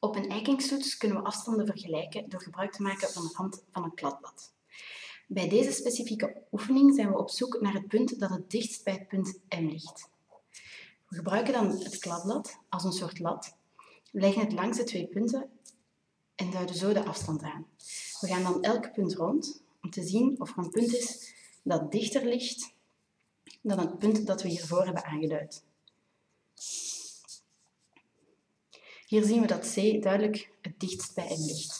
Op een eikingstoets kunnen we afstanden vergelijken door gebruik te maken van de hand van een kladblad. Bij deze specifieke oefening zijn we op zoek naar het punt dat het dichtst bij het punt M ligt. We gebruiken dan het kladblad als een soort lat, leggen het langs de twee punten en duiden zo de afstand aan. We gaan dan elk punt rond om te zien of er een punt is dat dichter ligt dan het punt dat we hiervoor hebben aangeduid. Hier zien we dat C duidelijk het dichtst bij M ligt.